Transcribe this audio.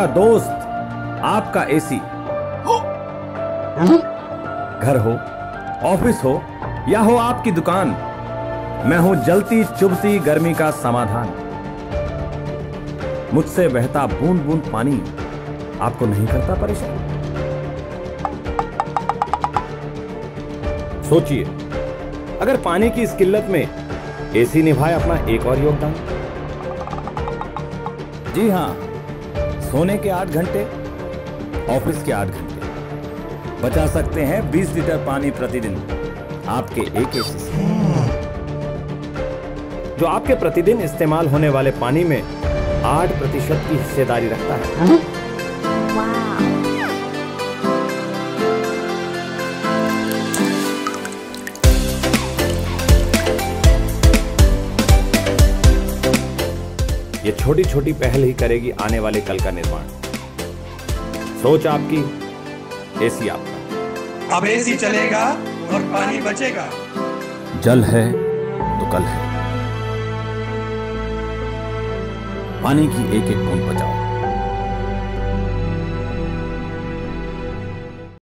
दोस्त, आपका एसी। घर हो, ऑफिस हो या हो आपकी दुकान, मैं हूं जलती चुभती गर्मी का समाधान। मुझसे बहता बूंद बूंद पानी आपको नहीं करता परेशान? सोचिए, अगर पानी की इस किल्लत में एसी निभाए अपना एक और योगदान। जी हां, सोने के 8 घंटे, ऑफिस के 8 घंटे बचा सकते हैं 20 लीटर पानी प्रतिदिन आपके एक एसी से, जो आपके प्रतिदिन इस्तेमाल होने वाले पानी में 8% की हिस्सेदारी रखता है। ये छोटी छोटी पहल ही करेगी आने वाले कल का निर्माण। सोच आपकी, एसी आपका। अब एसी चलेगा और पानी बचेगा। जल है तो कल है। पानी की एक एक बूंद बचाओ।